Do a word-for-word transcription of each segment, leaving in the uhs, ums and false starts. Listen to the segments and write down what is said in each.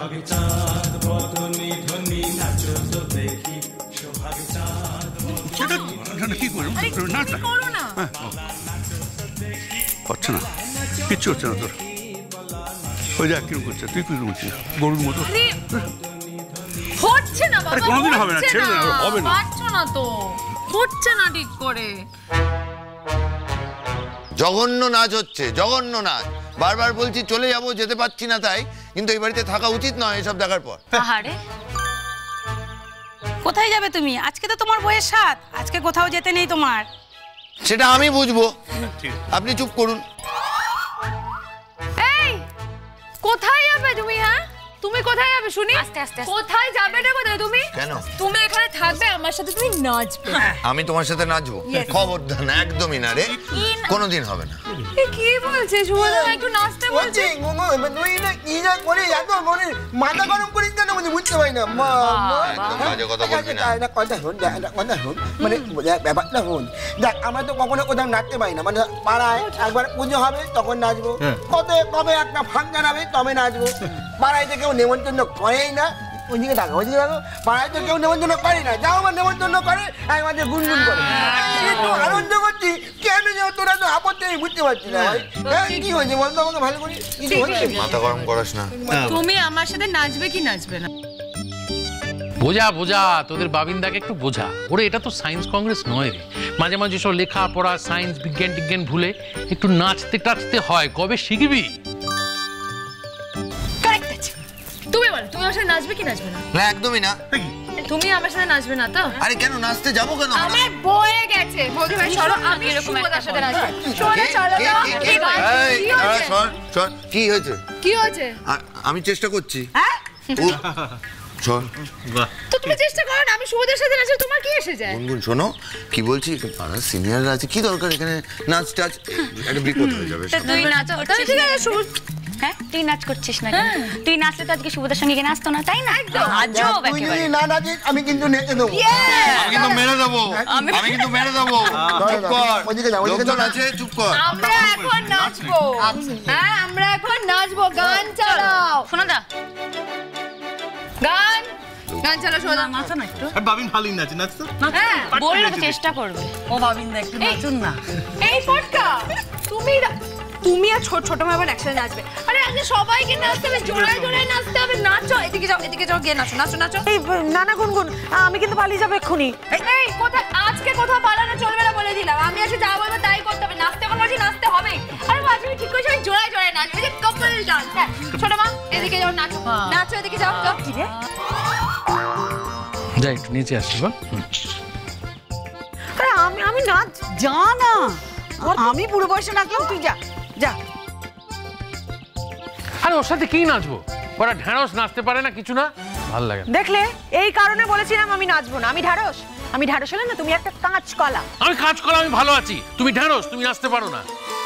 সোহাগে চাঁদ বদনে ধ্বনি নাচো তো দেখি সোহাগে চাঁদ সেটা কি করো না করো না হচ্ছে না কিচ্ছু হচ্ছে না তোর ওই যা কিরকম করছে তুই কিরকম করছিস গরুর মতো হচ্ছে না বাবা কোনোদিন হবে না ছেড়ে না হবে না পারছো না তো হচ্ছে না ঠিক করে জঘন্য নাচ হচ্ছে জঘন্য নাচ বারবার বলছি চলে যাবো যেতে পারছি না তাই কিন্তু এই বাড়িতে থাকা উচিত নয় এসব দেখার পর আহারে কোথায় যাবে তুমি আজকে তো তোমার বয়স সাত আজকে কোথাও যেতে নেই তোমার সেটা আমি বুঝবো আপনি চুপ করুন এই কোথায় যাবে তুমি হ্যাঁ তুমি কোথায় যাবে শুনি আস্তে আস্তে কোথায় যাবে না কোথায় তুমি কেন তুমি এখানে থাকবে আমার সাথে তুমি নাচবে আমি তোমার সাথে নাচবো খবরদার না একদমই না রে কোনোদিন হবে না কি বলছিস সুমনা একটু নাচতে বলছি তুই না কি যা করে এত মনে মাথা গরম করিস কেন মানে বুঝতে পারি না মা একদম বাজে কথা বলবি না এটা কথা শোন কথা শোন মানে ব্যাপারটা শোন দেখ আমরা তো কখনো কোথাও নাচতে পারি না মানে পাড়ায় একবার পুজো হবে তখন নাচবো কবে কবে একটা ফাংশন হবে তবে নাচবো পাড়ায় তো কেউ নেমন্তন্ন করেই না ওইদিকে থাকো ওইদিকে থাকো পাড়ায় তো কেউ নেমন্তন্ন করে না যাও আমার নেমন্তন্ন করে একমাত্র গুনগুন করে একটু আনন্দ করছি কেন যে তোরা তো আপত্তি আমি বুঝতে পারছি না কি হয়েছে বলতো আমাকে ভালো করে কিছু হয়েছে মাথা গরম করাস না তুমি আমার সাথে নাচবে কি নাচবে না বোঝা বোঝা তোদের বাবিনদাকে একটু বোঝা ওরে এটা তো সায়েন্স কংগ্রেস নয় রে মাঝে মাঝে সব লেখা পড়া সায়েন্স বিজ্ঞান টিজ্ঞান ভুলে একটু নাচতে টাচতে হয় কবে শিখবি তুমি বল তুমি আমার সাথে নাচবে কি নাচবে না না একদমই না তুমি আমার সাথে নাচবে না তো আরে কেন নাচতে যাবো কেন আমার বয়ে গেছে বৌদি ভাই চলো আমি এরকম সুমনার সাথে নাচবো চলো চলো কি হয়েছে কি হয়েছে আমি চেষ্টা করছি তো তুমি চেষ্টা করো না আমি সুমনার সাথে নাচবো তোমার কি এসে যায় গুনগুন শোনো কি বলছি পাড়ার সিনিয়ররা আছে কি দরকার এখানে নাচ টাচ একটা বিপদ হয়ে যাবে তুই নাচো ঠিক আছে হ্যাঁ তুই নাচ করছিস না তুই নাচলে তো আজকে সুবোধার সঙ্গে নাচতো না তাই না আজব একেবারে না নাচিস আমি কিন্তু নেচে দেবো আমি কিন্তু মেরে দেবো আমি কিন্তু মেরে দেবো চুপ কর ওদিকে যাও ওদিকে লোকজন আছে চুপ কর আমরা এখন নাচবো হ্যাঁ আমরা এখন নাচবো গান চালাও শোনা দা গান গান চালাও শোনা নাচো না একটু আর বাবিন ভালোই নাচে নাচতো হ্যাঁ বললো তো চেষ্টা করবে ও বাবিনদা একটু নাচুন না এই ফটকা তুমি তুমি আর ছোট ছোট ভাই একসাথে নাচবে আরে আজকে সবাইকে নাচতে হবে জোড়ায় জোড়ায় নাচতে হবে নাচো এদিকে যাও এদিকে যাও গিয়ে নাচো নাচো নাচো এই না না গুনগুন আমি কিন্তু পালিয়ে যাবো এক্ষুনি এই কোথায় আজকে কোথাও পালানো চলবে না বলে দিলাম আমি এসে যা বলবো তাই করতে হবে নাচতে বলবো যে নাচতে হবে আরে বাজে ঠিক করে সবাই জোড়ায় জোড়ায় নাচবে এই যে কাপল ডান্স হ্যাঁ ছোট মা এদিকে যাও নাচো নাচো এদিকে যাও যাও কি রে যাই একটু নিচে আসি বল আরে আমি আমি নাচ যা না আমি বুড়ো বয়সে নাচলাম তুই যা যা আরে ওর সাথে কি নাচবো ওরা ঢ্যাঁড়স নাচতে পারে না কিছু না ভালো লাগে দেখলে এই কারণে বলেছিলাম আমি নাচবো না আমি ঢাড়স আমি ঢাড়স হলে না তুমি একটা কাঁচকলা আমি কাজ করা আমি ভালো আছি তুমি ঢ্যাঁড়স তুমি নাচতে পারো না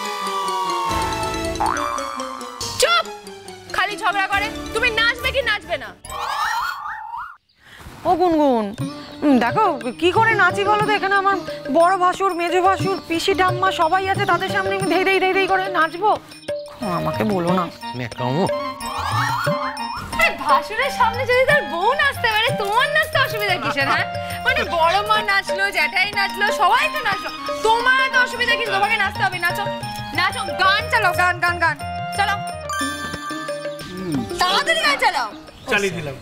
চুপ খালি ঝগড়া করে তুমি নাচবে কি নাচবে না ও গুনগুন দেখো কি করে নাচি বলো তো এখানে আমার বড় ভাসুর মেজো ভাসুর পিসি ঠাম্মা সবাই আছে তাদের সামনে আমি ধেই ধেই ধেই ধেই করে নাচবো আমাকে বলো না ভাসুরের সামনে যদি তার বউ নাচতে পারে তোমার নাচতে অসুবিধা কিসের হ্যাঁ মানে বড় মা নাচলো জ্যাঠাই নাচলো সবাই তো নাচলো তোমার তো অসুবিধা কিছু তোমাকে নাচতে হবে নাচো নাচো গান চালাও গান গান গান চালাও তাড়াতাড়ি গান চালাও চালিয়ে দিলাম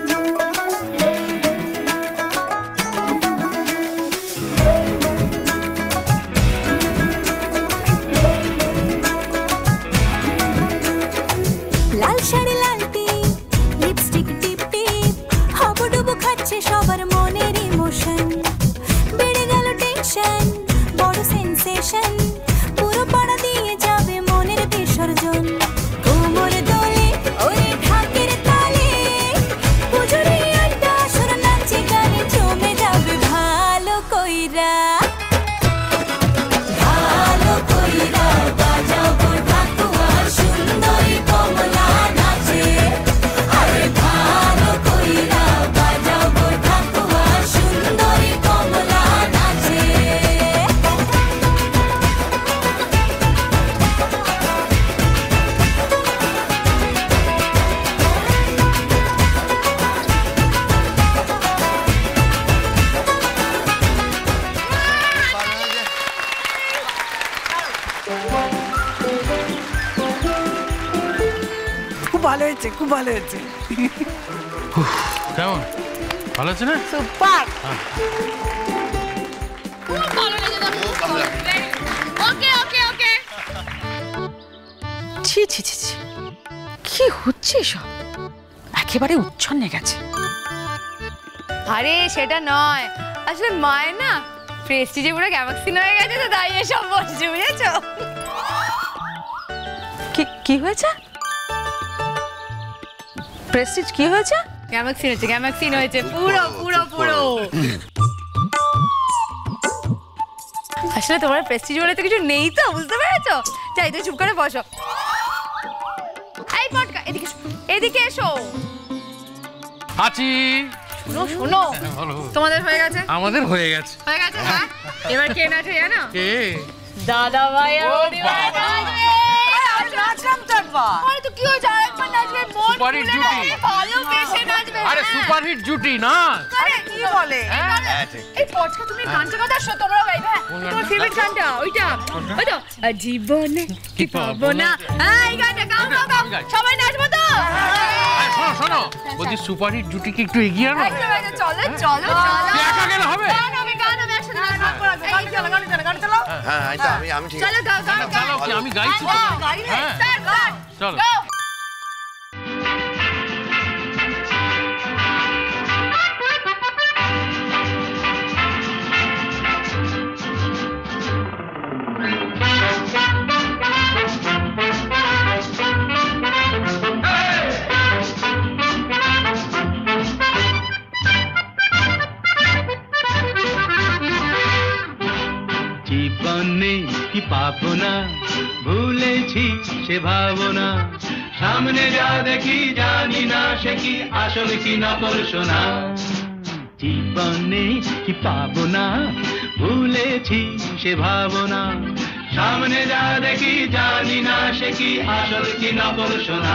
লাল শাড়ি লাল টিপ লিপস্টিক টিপ টিপ হাবুডুবু খাচ্ছে সবার মনের ইমোশন বেড়ে গেল টেনশন বড় সেন্সেশন পুরো পাড়া দিয়ে যাবে মনের বিসর্জন কোমর দোলে ওরে ঢাকের তালে খুব ভালো হয়েছে, খুব ভালো হয়েছে। কেমন ভালো আছে না? সুপার। খুব ভালো লেগেছে। ওকে ওকে ওকে। ছি ছি ছি ছি, কি হচ্ছে সব? একেবারে উচ্ছন্নে গেছে। আরে সেটা নয়, আসলে মায়ের না প্রেস্টিজে পুরো গ্যামাক্সিন হয়ে গেছে, তো তাই এসব বলছে, বুঝেছো? কি কি হয়েছে? প্রেস্টিজ কি হয়েছে? গ্যামাক্সিন হয়েছে, গ্যামাক্সিন হয়েছে পুরো পুরো পুরো। আসলে তোমার প্রেস্টিজ বলে তো কিছু নেই, তো বুঝতে পেরেছো? যাই, তুই চুপ করে বসো। এই পটকা, এদিকে এসো, এদিকে এসো। আছি। শোনো শোনো, তোমাদের হয়ে গেছে? আমাদের হয়ে গেছে। হয়ে গেছে, হ্যাঁ। এবার কে নাচে জানো? কে? দাদা ভাই আর দিদিভাই নাচবে। নাচলাম তো একবার। আরে তো কি হয়েছে, আরেকবার নাচবে, মন সুপারহিট খুলে জুটি। নাচবে, ভালোবেসে নাচবে। আরে হ্যাঁ। সুপারহিট জুটি না? আরে কি বলে? এই পটকা, তুমি গানটা কথা শো, তোমরা গাইবে। হ্যাঁ, তোমার ফেভারিট গানটা ওইটা, ওই তো জীবনে কি পাবো না। হ্যাঁ, এই গানটা গাও গাও গাও, সবাই নাচবো তো? আরে শোনো শোনো, বলছি সুপারহিট জুটি কি একটু এগিয়ে আনো? একদম একদম, চলো চলো চলো। একা গেলে হবে? গান হবে, গান হবে, একসাথে নাচবো। গান চলো, গান চলো, গান চলো। হ্যাঁ এটা আমি আমি ঠিক চলো গাও গাও গাও। চলো কি আমি গাইছি তো? হ্যাঁ স্টার্ট গান। চলো। গাও। জীবনে কি পাবো না, ভুলেছি সে ভাবনা, সামনে যা দেখি জানি না সে কি আসল কি নকল সোনা। জীবনে কি পাবো না, ভুলেছি সে ভাবনা, সামনে যা দেখি জানি না সে কি আসল কি নকল সোনা।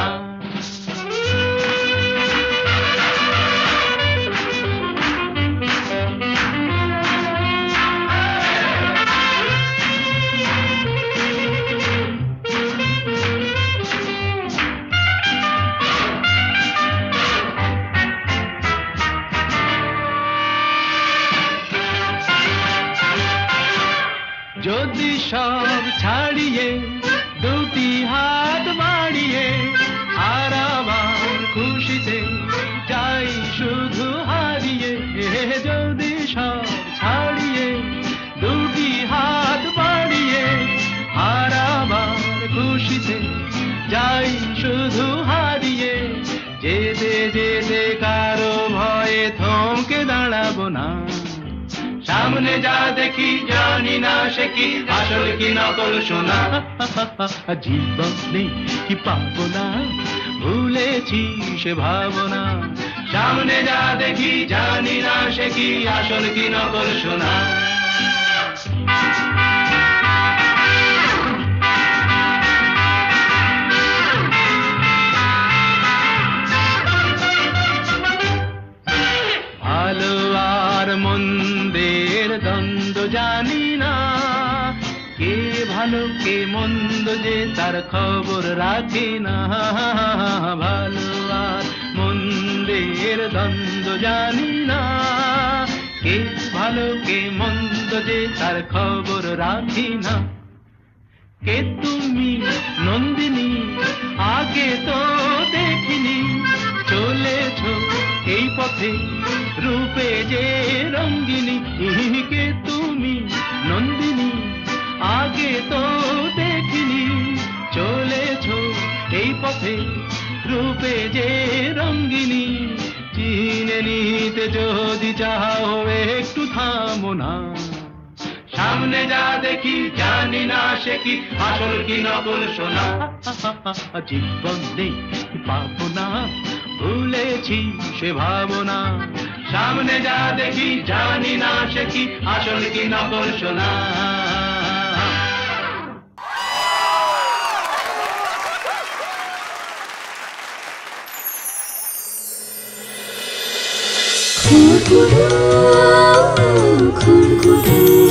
যদি সব ছাড়িয়ে দুটি হাত বাড়িয়ে আর আমার খুশিতে যাই শুধু হারিয়ে, যদি সব ছাড়িয়ে দুটি হাত বাড়িয়ে আর আমার খুশিতে যাই শুধু হারিয়ে, যেতে যেতে কারো ভয়ে থমকে দাঁড়াবো না, সামনে যা দেখি জানি না সে কি আসল কি নকল সোনা। জীবনে কি পাবো না, ভুলেছি সে ভাবনা, সামনে যা দেখি জানি না সে কি আসল কি নকল সোনা। ভালো আর মন্দের দ্বন্দ্ব জানি না, কে ভালো কে মন্দ যে তার খবর রাখে না। ভালো আর মন্দের দ্বন্দ্ব জানি না, কে ভালো কে মন্দ যে তার খবর রাখি না। কে তুমি নন্দিনী, আগে তো দেখিনি, চলেছ এই পথে রূপে যে রঙ্গিনী। কে তুমি নন্দিনী, আগে তো দেখিনি, চলেছ এই পথে রূপে যে রঙ্গিনী। চিনে নিতে যদি চাও একটু থামো না, সামনে যা দেখি জানি না সে কি আসল কি নকল সোনা। জীবনে কি পাবো না, ভুলেছি সে ভাবনা, সামনে যা দেখি জানি না সে কি আসল কি নকল সোনা। Khorkuto, Khorkuto.